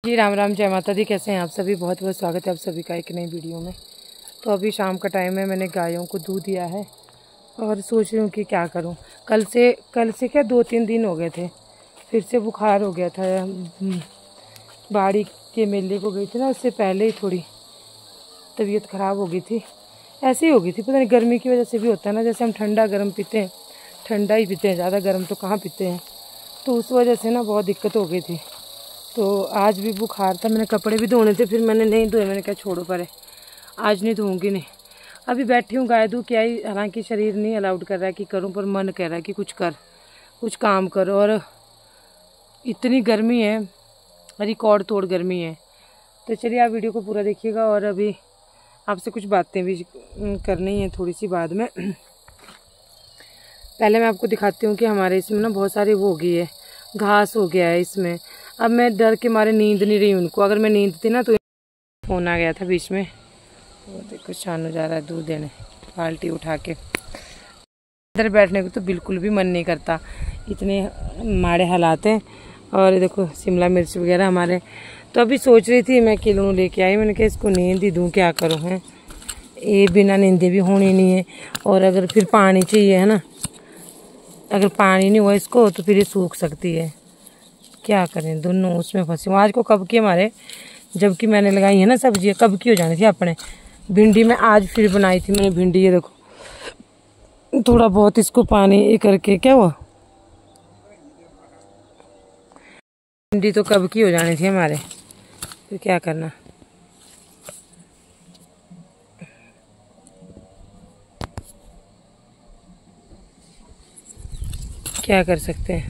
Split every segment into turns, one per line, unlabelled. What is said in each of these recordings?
जी राम राम, जय माता दी। कैसे हैं आप सभी? बहुत बहुत स्वागत है आप सभी का एक नई वीडियो में। तो अभी शाम का टाइम है, मैंने गायों को दूध दिया है और सोच रही हूँ कि क्या करूँ। कल से क्या 2-3 दिन हो गए थे, फिर से बुखार हो गया था। बाड़ी के मेले को गई थी ना, उससे पहले ही थोड़ी तबीयत ख़राब हो गई थी। ऐसे ही हो गई थी, पता नहीं गर्मी की वजह से भी होता है ना। जैसे हम ठंडा गर्म पीते हैं, ठंडा ही पीते हैं, ज़्यादा गर्म तो कहाँ पीते हैं। तो उस वजह से ना बहुत दिक्कत हो गई थी। तो आज भी बुखार था, मैंने कपड़े भी धोने थे, फिर मैंने नहीं धोए। मैंने कहा छोड़ो परे, आज नहीं धोऊंगी। नहीं, अभी बैठी हूँ, गाय दूँ क्या ही। हालांकि शरीर नहीं अलाउड कर रहा है कि करूँ, पर मन कह रहा है कि कुछ काम करो। और इतनी गर्मी है, रिकॉर्ड तोड़ गर्मी है। तो चलिए आप वीडियो को पूरा देखिएगा। और अभी आपसे कुछ बातें भी करनी है थोड़ी सी बाद में। पहले मैं आपको दिखाती हूँ कि हमारे इसमें ना बहुत सारी वो हो गई है, घास हो गया है इसमें। अब मैं डर के मारे नींद नहीं रही उनको। अगर मैं नींद थी ना तो फ़ोन आ गया था बीच में। वो देखो शानू जा रहा है दूध देने, बाल्टी उठा के। इधर बैठने को तो बिल्कुल भी मन नहीं करता, इतने माड़े हालात हैं। और देखो शिमला मिर्च वगैरह हमारे। तो अभी सोच रही थी मैं किलो लेके आई। मैंने कहा इसको नींद ही दूँ, क्या करूँ है। ये बिना नींदे भी होनी नहीं है। और अगर फिर पानी चाहिए है ना, अगर पानी नहीं हुआ इसको तो फिर ये सूख सकती है। क्या करें, दोनों उसमें फंसी हूँ। आज को कब की हमारे, जबकि मैंने लगाई है ना सब्जी, कब की हो जानी थी अपने। भिंडी में आज फिर बनाई थी मैंने भिंडी। ये देखो थोड़ा बहुत इसको पानी ये करके क्या हुआ, भिंडी तो कब की हो जानी थी हमारे। तो क्या करना, क्या कर सकते हैं।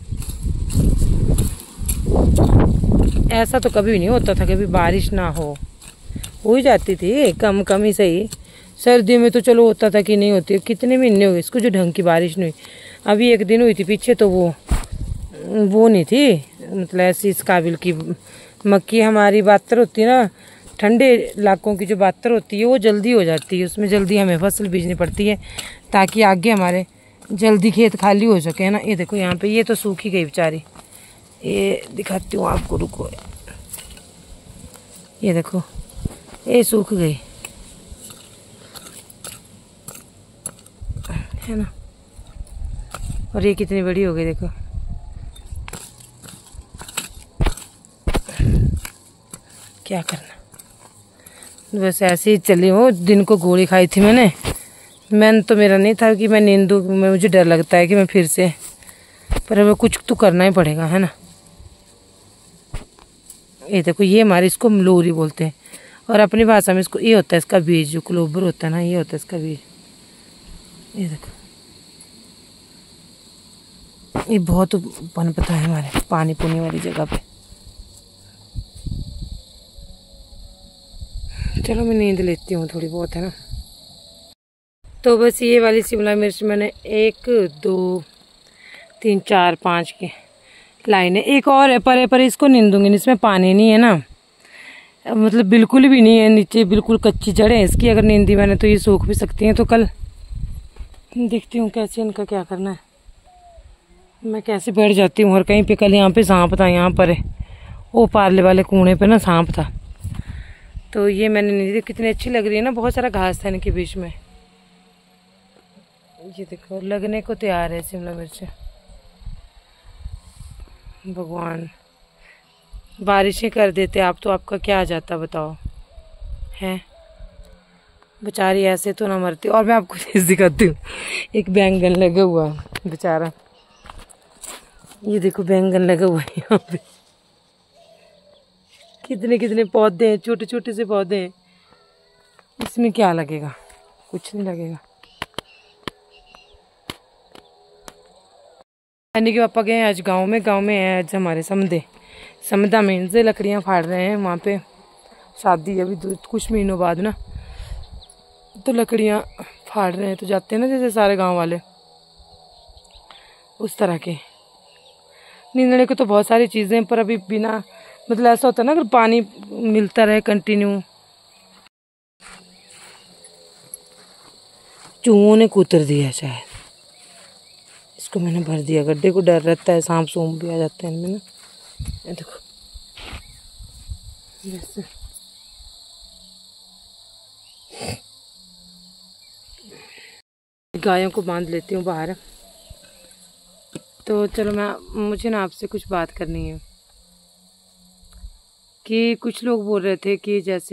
ऐसा तो कभी नहीं होता था, कभी बारिश ना हो ही जाती थी कम कम ही सही। सर्दियों में तो चलो होता था कि नहीं होती। कितने महीने हो गए इसको जो ढंग की बारिश नहीं हुई। अभी एक दिन हुई थी पीछे, तो वो नहीं थी, मतलब ऐसी इस काबिल की। मक्की हमारी बातर होती है ना, ठंडे इलाकों की जो बातर होती है वो जल्दी हो जाती है, उसमें जल्दी हमें फसल बीजनी पड़ती है ताकि आगे हमारे जल्दी खेत खाली हो सके, है ना। ये देखो यहाँ पे ये तो सूखी गई बेचारी। ये दिखाती हूँ आपको, रुको। ये देखो ये सूख गई है ना। और ये कितनी बड़ी हो गई देखो। क्या करना, बस ऐसे ही चली हूँ। दिन को गोली खाई थी मैंने तो मेरा नहीं था कि मैं नींदू, मुझे डर लगता है कि मैं फिर से, पर अब कुछ तो करना ही पड़ेगा है ना। ये देखो ये हमारे इसको लोरी बोलते हैं, और अपनी भाषा में इसको ये होता है इसका बीज, जो क्लोबर होता है ना, ये होता है इसका बीज। ये देखो ये बहुत पनपता है हमारे पानी पुनी वाली जगह पे। चलो मैं नींद लेती हूँ थोड़ी बहुत, है ना। तो बस ये वाली शिमला मिर्च मैंने 1 2 3 4 5 की लाइनें, एक और है पर इसको नींदूंगी। इसमें पानी नहीं है ना, मतलब बिल्कुल भी नहीं है, नीचे बिल्कुल कच्ची जड़ है इसकी। अगर नींदी मैंने तो ये सूख भी सकती हैं। तो कल देखती हूँ कैसे इनका क्या करना है। मैं कैसे बैठ जाती हूँ और कहीं पे। कल यहाँ पे सांप था, यहाँ पर है वो पार्ले वाले कूड़े पे ना सांप था। तो ये मैंने नींदी, कितनी अच्छी लग रही है ना, बहुत सारा घास था इनके बीच में। ये देखो लगने को तैयार है शिमला मिर्च। भगवान बारिशें कर देते आप तो आपका क्या आ जाता बताओ, हैं बेचारी ऐसे तो ना मरती। और मैं आपको चीज़ दिखाती हूँ, एक बैंगन लगा हुआ बेचारा। ये देखो बैंगन लगा हुआ है यहाँ पे। कितने कितने पौधे हैं, छोटे छोटे से पौधे हैं। इसमें क्या लगेगा, कुछ नहीं लगेगा। यानी कि पापा गए आज गांव में है आज हमारे समदा में से लकड़ियाँ फाड़ रहे हैं। वहाँ पे शादी है अभी कुछ महीनों बाद ना, तो लकड़ियाँ फाड़ रहे हैं। तो जाते हैं ना जैसे सारे गांव वाले, उस तरह के। नींदने को तो बहुत सारी चीज़ें, पर अभी बिना, मतलब ऐसा होता है ना अगर पानी मिलता रहे कंटिन्यू। चूहों ने कुतर दिया शायद इसको, मैंने भर दिया गड्ढे को। डर रहता है, सांप सूंप भी आ जाते हैं इनमें ना। ये देखो जैसे गायों को बांध लेती हूँ बाहर। तो चलो मुझे ना आपसे कुछ बात करनी है कि कुछ लोग बोल रहे थे कि जैसे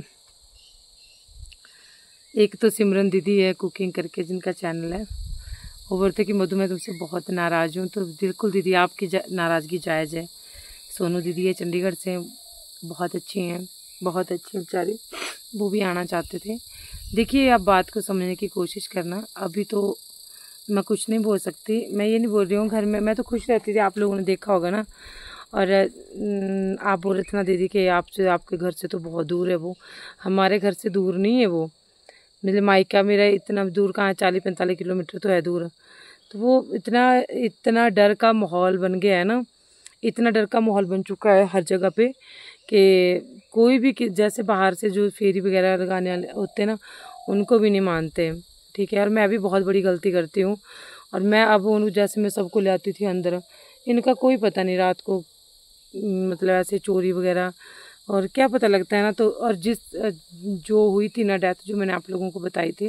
एक तो सिमरन दीदी है कुकिंग करके जिनका चैनल है, वो बोलते कि मधु मैं तुमसे बहुत नाराज़ हूँ। तो बिल्कुल दीदी आपकी नाराज़गी जायज़ है। सोनू दीदी है चंडीगढ़ से, बहुत अच्छी हैं, बहुत अच्छी बेचारी, वो भी आना चाहते थे। देखिए आप बात को समझने की कोशिश करना। अभी तो मैं कुछ नहीं बोल सकती, मैं ये नहीं बोल रही हूँ घर में मैं तो खुश रहती थी, आप लोगों ने देखा होगा ना। और आप बोल रहे थे ना दीदी कि आपसे आपके घर से तो बहुत दूर है वो। हमारे घर से दूर नहीं है वो, मतलब मायका मेरा इतना दूर कहाँ, 40-45 किलोमीटर तो है दूर। तो वो इतना डर का माहौल बन गया है ना, इतना डर का माहौल बन चुका है हर जगह पे कि कोई भी जैसे बाहर से जो फेरी वगैरह लगाने वाले होते हैं ना, उनको भी नहीं मानते। ठीक है, और मैं भी बहुत बड़ी गलती करती हूँ। और मैं अब उन जैसे मैं सबको ले आती थी अंदर, इनका कोई पता नहीं रात को मतलब ऐसे चोरी वगैरह और क्या पता लगता है ना। तो और जो हुई थी ना डेथ, जो मैंने आप लोगों को बताई थी,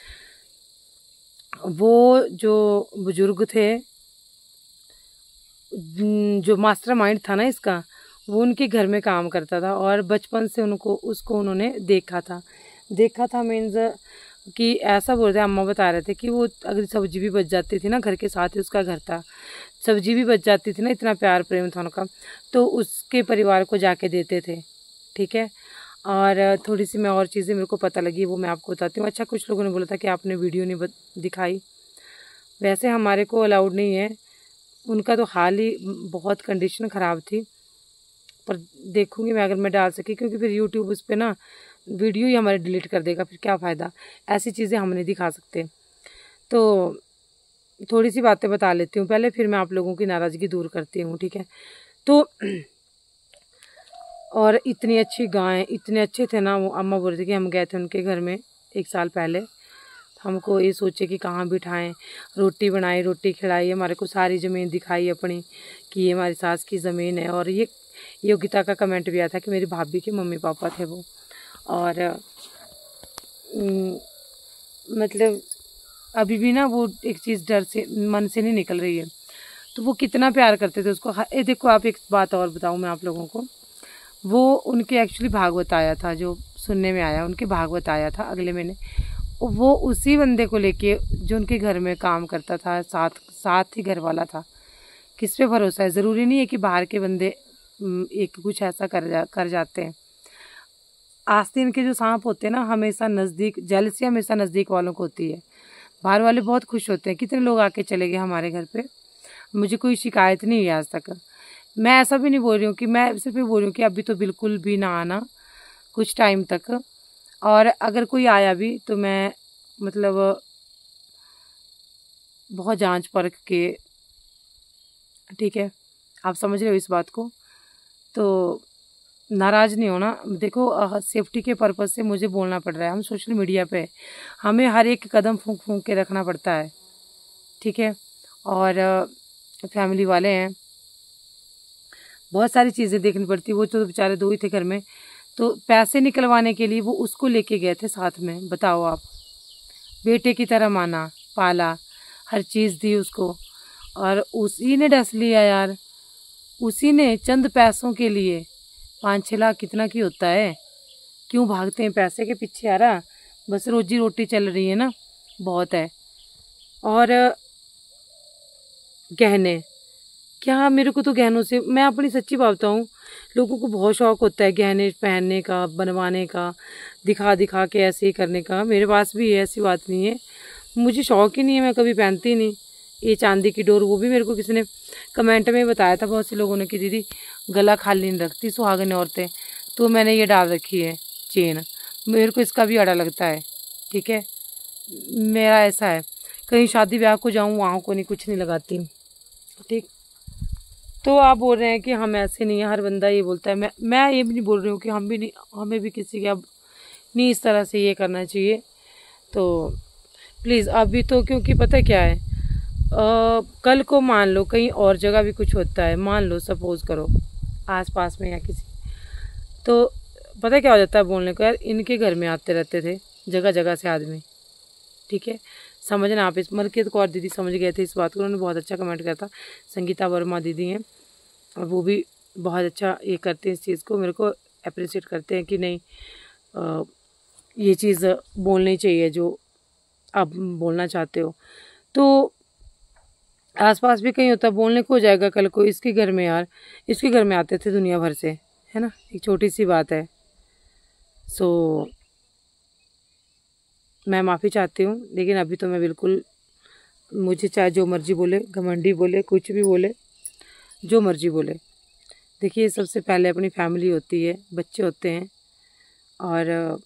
वो जो बुजुर्ग थे, जो मास्टरमाइंड था ना इसका, वो उनके घर में काम करता था और बचपन से उसको उन्होंने देखा था मीन्स कि ऐसा बोल रहे अम्मा बता रहे थे कि वो अगर सब्जी भी बच जाती थी ना, घर के साथ ही उसका घर था, सब्जी भी बच जाती थी ना, इतना प्यार प्रेम था उनका, तो उसके परिवार को जाके देते थे। ठीक है, और थोड़ी सी मैं और चीज़ें मेरे को पता लगी, वो मैं आपको बताती हूँ। अच्छा, कुछ लोगों ने बोला था कि आपने वीडियो नहीं दिखाई, वैसे हमारे को अलाउड नहीं है। उनका तो हाल ही बहुत कंडीशन ख़राब थी, पर देखूँगी मैं अगर मैं डाल सकी, क्योंकि फिर यूट्यूब उस पर ना वीडियो ही हमारे डिलीट कर देगा, फिर क्या फ़ायदा, ऐसी चीज़ें हम नहीं दिखा सकते। तो थोड़ी सी बातें बता लेती हूँ पहले, फिर मैं आप लोगों की नाराज़गी दूर करती हूँ। ठीक है, तो और इतनी अच्छी गाय, इतने अच्छे थे ना वो। अम्मा बोल रही थी कि हम गए थे उनके घर में 1 साल पहले, हमको ये सोचे कि कहाँ बिठाएं, रोटी बनाई, रोटी खिलाई, हमारे को सारी ज़मीन दिखाई अपनी कि ये हमारी सास की ज़मीन है। और ये योगिता का कमेंट भी आया था कि मेरी भाभी के मम्मी पापा थे वो। और मतलब अभी भी ना वो एक चीज़ डर से मन से नहीं निकल रही है। तो वो कितना प्यार करते थे उसको। देखो आप एक बात और बताऊँ मैं आप लोगों को, वो उनके एक्चुअली भागवत आया था, जो सुनने में आया, उनके भागवत आया था अगले महीने। वो उसी बंदे को लेके जो उनके घर में काम करता था, साथ ही घर वाला था। किस पे भरोसा है? ज़रूरी नहीं है कि बाहर के बंदे एक कुछ ऐसा कर जाते हैं। आस्तीन के जो सांप होते हैं ना, हमेशा नज़दीक, जेलसी हमेशा नज़दीक वालों को होती है। बाहर वाले बहुत खुश होते हैं। कितने लोग आके चले गए हमारे घर पे, मुझे कोई शिकायत नहीं हुई आज तक। मैं ऐसा भी नहीं बोल रही हूँ कि, मैं सिर्फ ये बोल रही हूँ कि अभी तो बिल्कुल भी ना आना कुछ टाइम तक। और अगर कोई आया भी तो मैं मतलब बहुत जांच परख के, ठीक है, आप समझ रहे हो इस बात को, तो नाराज़ नहीं होना। देखो सेफ्टी के पर्पज़ से मुझे बोलना पड़ रहा है, हम सोशल मीडिया पे, हमें हर एक कदम फूंक फूंक के रखना पड़ता है। ठीक है, और फैमिली वाले हैं, बहुत सारी चीज़ें देखनी पड़ती। वो तो बेचारे 2 ही थे घर में, तो पैसे निकलवाने के लिए वो उसको लेके गए थे साथ में। बताओ आप, बेटे की तरह माना, पाला, हर चीज़ दी उसको, और उसी ने डस लिया यार। उसी ने चंद पैसों के लिए, 5-6 लाख कितना की होता है, क्यों भागते हैं पैसे के पीछे यार? बस रोजी रोटी चल रही है ना, बहुत है। और गहने, क्या मेरे को तो गहनों से, मैं अपनी सच्ची बात बताऊँ, लोगों को बहुत शौक़ होता है गहने पहनने का, बनवाने का, दिखा दिखा के ऐसे ही करने का। मेरे पास भी है, ऐसी बात नहीं है, मुझे शौक़ ही नहीं है, मैं कभी पहनती नहीं। ये चांदी की डोर, वो भी मेरे को किसी ने कमेंट में बताया था बहुत से लोगों ने कि दीदी गला खाली नहीं रखती सुहागन औरतें, तो मैंने ये डाल रखी है चेन। मेरे को इसका भी अड़ा लगता है। ठीक है, मेरा ऐसा है, कहीं शादी ब्याह को जाऊँ वहाँ को नहीं, कुछ नहीं लगाती। ठीक, तो आप बोल रहे हैं कि हम ऐसे नहीं है, हर बंदा ये बोलता है। मैं ये भी नहीं बोल रही हूँ कि हम भी नहीं, हमें भी किसी के अब नहीं इस तरह से ये करना चाहिए। तो प्लीज़ अभी तो, क्योंकि पता क्या है, कल को मान लो कहीं और जगह भी कुछ होता है, मान लो सपोज़ करो आसपास में या किसी, तो पता क्या हो जाता है बोलने को, यार इनके घर में आते रहते थे जगह जगह से आदमी, ठीक है। समझना आप इस मलकियत कौर दीदी समझ गए थे इस बात को, उन्होंने बहुत अच्छा कमेंट किया था। संगीता वर्मा दीदी हैं और वो भी बहुत अच्छा ये करते हैं, इस चीज़ को मेरे को अप्रिशिएट करते हैं कि नहीं ये चीज़ बोलनी चाहिए जो आप बोलना चाहते हो। तो आसपास भी कहीं होता बोलने को हो जाएगा कल को, इसके घर में यार, इसके घर में आते थे दुनिया भर से, है ना, एक छोटी सी बात है। सो मैं माफ़ी चाहती हूँ, लेकिन अभी तो मैं बिल्कुल, मुझे चाहे जो मर्जी बोले, घमंडी बोले, कुछ भी बोले, जो मर्जी बोले, देखिए सबसे पहले अपनी फैमिली होती है, बच्चे होते हैं। और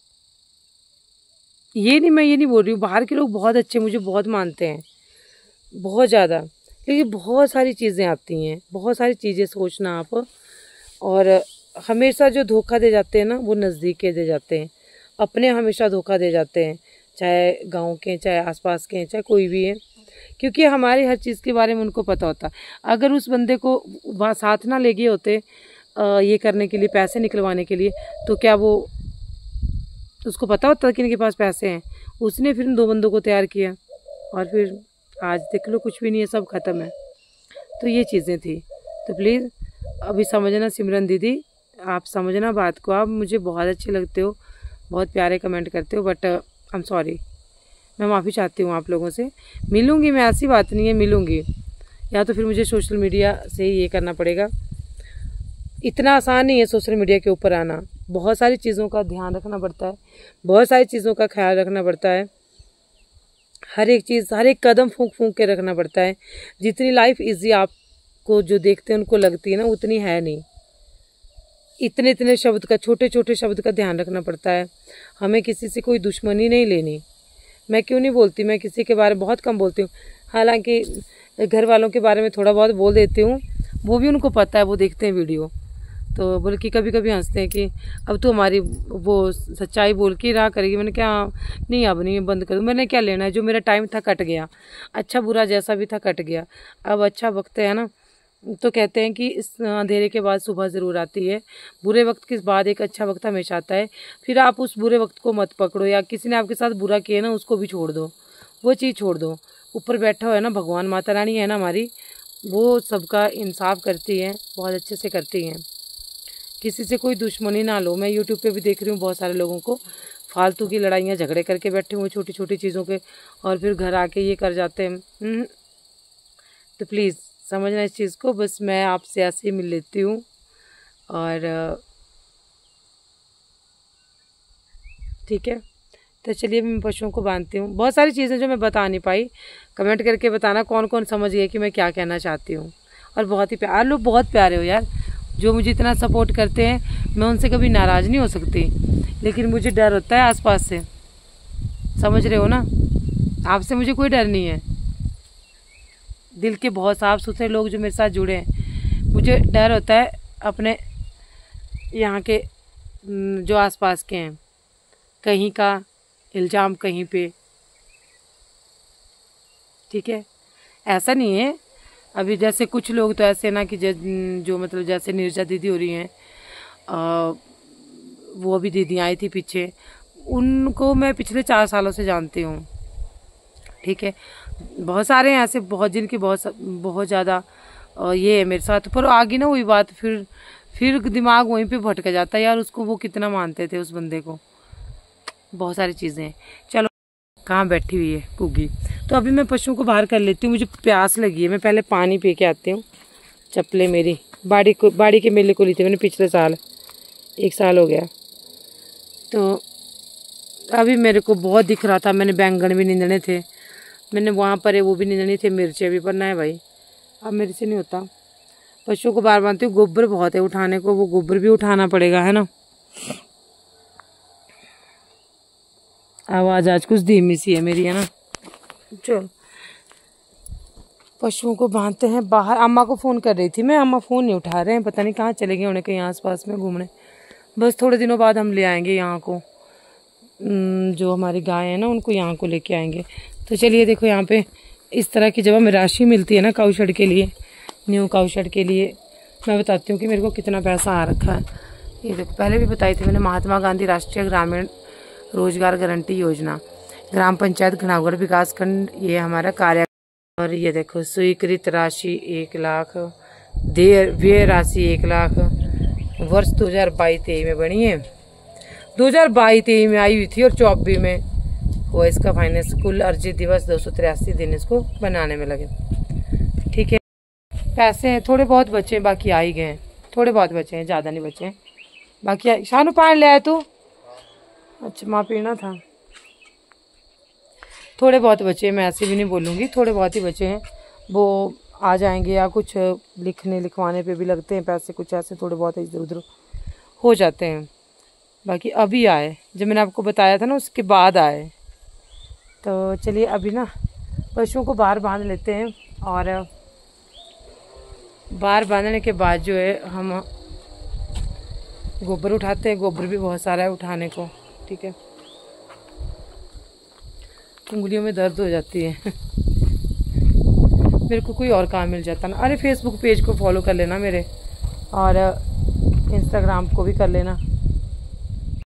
ये नहीं, मैं ये नहीं बोल रही हूँ, बाहर के लोग बहुत अच्छे, मुझे बहुत मानते हैं, बहुत ज़्यादा, लेकिन बहुत सारी चीज़ें आती हैं, बहुत सारी चीज़ें सोचना आप। और हमेशा जो धोखा दे जाते हैं ना, वो नज़दीक के दे जाते हैं, अपने हमेशा धोखा दे जाते हैं, चाहे गांव के, चाहे आसपास के, चाहे कोई भी है, क्योंकि हमारी हर चीज़ के बारे में उनको पता होता। अगर उस बंदे को वहाँ साथ ना ले गए होते ये करने के लिए, पैसे निकलवाने के लिए, तो क्या वो, उसको पता होता कि इनके पास पैसे हैं? उसने फिर इन 2 बंदों को तैयार किया और फिर आज देख लो कुछ भी नहीं है, सब ख़त्म है। तो ये चीज़ें थी। तो प्लीज़ अभी समझना सिमरन दीदी, आप समझना बात को। आप मुझे बहुत अच्छे लगते हो, बहुत प्यारे कमेंट करते हो, बट आई एम सॉरी, मैं माफ़ी चाहती हूँ आप लोगों से। मिलूँगी मैं, ऐसी बात नहीं है, मिलूँगी, या तो फिर मुझे सोशल मीडिया से ही ये करना पड़ेगा। इतना आसान नहीं है सोशल मीडिया के ऊपर आना, बहुत सारी चीज़ों का ध्यान रखना पड़ता है, बहुत सारी चीज़ों का ख्याल रखना पड़ता है, हर एक चीज़, हर एक कदम फूंक फूंक के रखना पड़ता है। जितनी लाइफ इजी आपको जो देखते हैं उनको लगती है ना, उतनी है नहीं। इतने इतने शब्द का, छोटे छोटे शब्द का ध्यान रखना पड़ता है। हमें किसी से कोई दुश्मनी नहीं लेनी। मैं क्यों नहीं बोलती, मैं किसी के बारे में बहुत कम बोलती हूँ, हालांकि घर वालों के बारे में थोड़ा बहुत बोल देती हूँ, वो भी उनको पता है, वो देखते हैं वीडियो, तो बोले कि कभी कभी हंसते हैं कि अब तो हमारी वो सच्चाई बोल के रहा करेगी। मैंने क्या, नहीं अब नहीं, बंद कर दूँ, मैंने क्या लेना है, जो मेरा टाइम था कट गया, अच्छा बुरा जैसा भी था कट गया, अब अच्छा वक्त है ना। तो कहते हैं कि इस अंधेरे के बाद सुबह ज़रूर आती है, बुरे वक्त के बाद एक अच्छा वक्त हमेशा आता है। फिर आप उस बुरे वक्त को मत पकड़ो, या किसी ने आपके साथ बुरा किया ना, उसको भी छोड़ दो, वो चीज़ छोड़ दो। ऊपर बैठा हुआ है ना भगवान, माता रानी है ना हमारी, वो सबका इंसाफ करती है, बहुत अच्छे से करती हैं। किसी से कोई दुश्मनी ना लो। मैं यूट्यूब पे भी देख रही हूँ बहुत सारे लोगों को फालतू की लड़ाइयाँ झगड़े करके बैठे हुए छोटी छोटी चीज़ों के, और फिर घर आके ये कर जाते हैं। तो प्लीज़ समझना इस चीज़ को। बस मैं आपसे ऐसे ही मिल लेती हूँ, और ठीक है। तो चलिए मैं पशुओं को बांधती हूँ। बहुत सारी चीज़ें जो मैं बता नहीं पाई, कमेंट करके बताना कौन कौन समझ गए कि मैं क्या कहना चाहती हूँ। और बहुत ही प्यार, लोग बहुत प्यारे हो यार, जो मुझे इतना सपोर्ट करते हैं, मैं उनसे कभी नाराज़ नहीं हो सकती, लेकिन मुझे डर होता है आसपास से, समझ रहे हो ना। आपसे मुझे कोई डर नहीं है, दिल के बहुत साफ सुथरे लोग जो मेरे साथ जुड़े हैं। मुझे डर होता है अपने यहाँ के जो आसपास के हैं, कहीं का इल्ज़ाम कहीं पे, ठीक है। ऐसा नहीं है, अभी जैसे कुछ लोग तो ऐसे ना कि जो मतलब जैसे नीरजा दीदी हो रही हैं, वो अभी दीदी आई थी पीछे, उनको मैं पिछले 4 सालों से जानती हूँ, ठीक है। बहुत सारे हैं ऐसे, बहुत जिनकी बहुत ज़्यादा ये है मेरे साथ, पर आगे ना वही बात, फिर दिमाग वहीं पे भटक जाता है यार, उसको वो कितना मानते थे उस बंदे को, बहुत सारी चीज़ें। चलो कहाँ बैठी हुई है पुगी, तो अभी मैं पशुओं को बाहर कर लेती हूँ, मुझे प्यास लगी है, मैं पहले पानी पी के आती हूँ। चप्पलें मेरी बाड़ी के मेले को ली थी मैंने पिछले साल, 1 साल हो गया। तो अभी मेरे को बहुत दिख रहा था, मैंने बैंगन भी निंदने थे, मैंने वहाँ पर वो भी निंदने थे, मिर्चें भी, पर ना है भाई, अब मेरे से नहीं होता। पशुओं को बाहर बांधती हूँ, गोबर बहुत है उठाने को, वो गोबर भी उठाना पड़ेगा, है ना। आवाज़ आज कुछ धीमी सी है मेरी, है ना। चलो पशुओं को बांधते हैं बाहर। अम्मा को फ़ोन कर रही थी मैं, अम्मा फ़ोन नहीं उठा रहे हैं, पता नहीं कहाँ चले गए, उन्हें कहीं आसपास में घूमने। बस थोड़े दिनों बाद हम ले आएंगे यहाँ को, जो हमारी गाय है ना, उनको यहाँ को लेके आएंगे। तो चलिए देखो, यहाँ पे इस तरह की जब हमें राशि मिलती है ना काऊ शेड के लिए, न्यू काऊ शेड के लिए, मैं बताती हूँ कि मेरे को कितना पैसा आ रखा है। ये देखो, पहले भी बताई थी मैंने, महात्मा गांधी राष्ट्रीय ग्रामीण रोजगार गारंटी योजना, ग्राम पंचायत घनागढ़ विकास खंड, ये हमारा कार्य। और ये देखो, स्वीकृत राशि 1 लाख, व्यय राशि 1 लाख, वर्ष 2022-23 में बनी है, 2022-23 में आई हुई थी और 24 में हुआ इसका फाइनेंस। कुल अर्जित दिवस 283 दिन इसको बनाने में लगे। ठीक है, पैसे हैं थोड़े बहुत बचे हैं, बाकी आ ही गए हैं, थोड़े बहुत बचे हैं, ज़्यादा नहीं बचे हैं, बाकी। शानू पानी ले आए तू? अच्छा, माँ पीना था। थोड़े बहुत बचे हैं, मैं ऐसे भी नहीं बोलूँगी, थोड़े बहुत ही बचे हैं, वो आ जाएंगे, या कुछ लिखने लिखवाने पे भी लगते हैं पैसे, कुछ ऐसे थोड़े बहुत इधर उधर हो जाते हैं। बाकी अभी आए, जब मैंने आपको बताया था ना उसके बाद आए। तो चलिए अभी ना पशुओं को बाहर बांध लेते हैं, और बाहर बांधने के बाद जो है हम गोबर उठाते हैं। गोबर भी बहुत सारा है उठाने को। ठीक है, उंगलियों में दर्द हो जाती है मेरे को कोई और काम मिल जाता ना। अरे फेसबुक पेज को फॉलो कर लेना मेरे, और इंस्टाग्राम को भी कर लेना।